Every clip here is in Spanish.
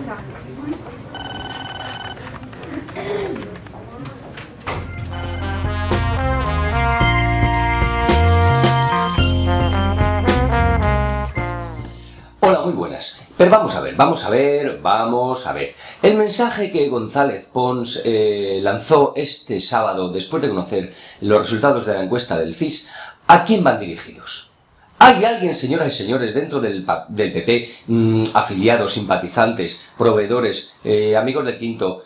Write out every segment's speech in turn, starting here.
Hola, muy buenas. Pero vamos a ver. El mensaje que González Pons lanzó este sábado, después de conocer los resultados de la encuesta del CIS, ¿a quién van dirigidos? ¿Hay alguien, señoras y señores, dentro del PP, afiliados, simpatizantes, proveedores, amigos del Quinto,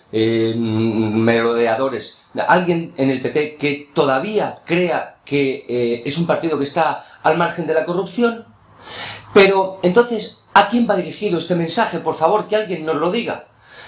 merodeadores, alguien en el PP que todavía crea que es un partido que está al margen de la corrupción? Pero, entonces, ¿a quién va dirigido este mensaje? Por favor, que alguien nos lo diga.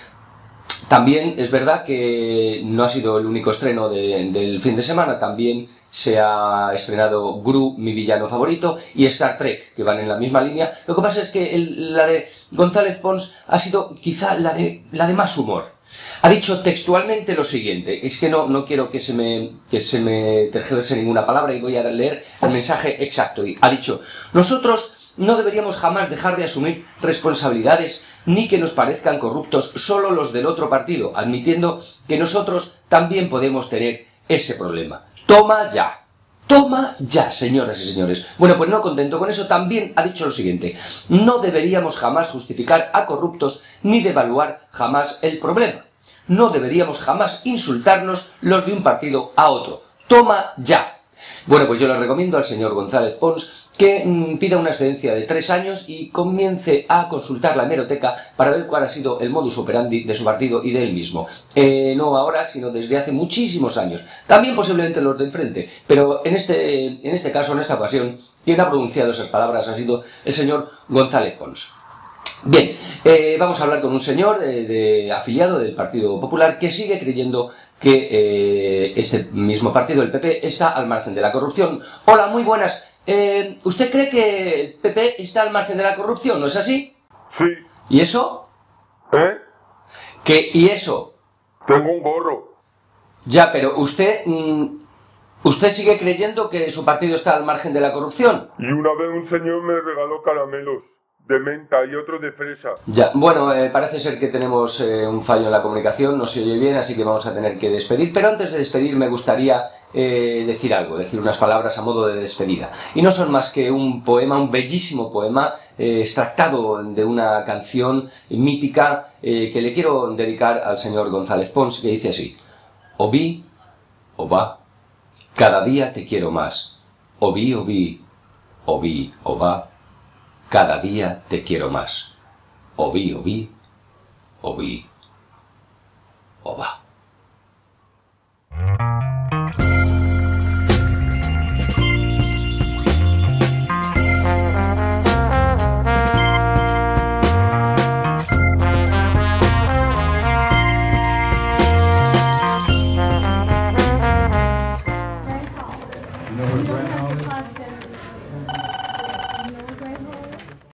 También es verdad que no ha sido el único estreno del fin de semana, también se ha estrenado Gru, mi villano favorito, y Star Trek, que van en la misma línea. Lo que pasa es que la de González Pons ha sido quizá la de más humor. Ha dicho textualmente lo siguiente, es que no quiero que se me tergiverse ninguna palabra y voy a leer el mensaje exacto. Ha dicho: nosotros no deberíamos jamás dejar de asumir responsabilidades ni que nos parezcan corruptos solo los del otro partido, admitiendo que nosotros también podemos tener ese problema. Toma ya. Toma ya, señoras y señores. Bueno, pues no contento con eso, también ha dicho lo siguiente: no deberíamos jamás justificar a corruptos ni devaluar jamás el problema. No deberíamos jamás insultarnos los de un partido a otro. Toma ya. Bueno, pues yo le recomiendo al señor González Pons que pida una excedencia de 3 años y comience a consultar la hemeroteca para ver cuál ha sido el modus operandi de su partido y de él mismo. No ahora, sino desde hace muchísimos años. También posiblemente los de enfrente, pero en este caso, en esta ocasión, quien ha pronunciado esas palabras ha sido el señor González Pons. Bien, vamos a hablar con un señor afiliado del Partido Popular que sigue creyendo que este mismo partido, el PP, está al margen de la corrupción. Hola, muy buenas. ¿Usted cree que el PP está al margen de la corrupción, no es así? Sí. ¿Y eso? ¿Y eso? Tengo un gorro. Ya, pero usted sigue creyendo que su partido está al margen de la corrupción. Y una vez un señor me regaló caramelos de menta y otro de fresa. Ya, bueno, parece ser que tenemos un fallo en la comunicación, no se oye bien, así que vamos a tener que despedir. Pero antes de despedir me gustaría decir unas palabras a modo de despedida. Y no son más que un poema, un bellísimo poema, extractado de una canción mítica que le quiero dedicar al señor González Pons, que dice así: o vi, o va, cada día te quiero más. O vi, o va, cada día te quiero más. O vi, o va.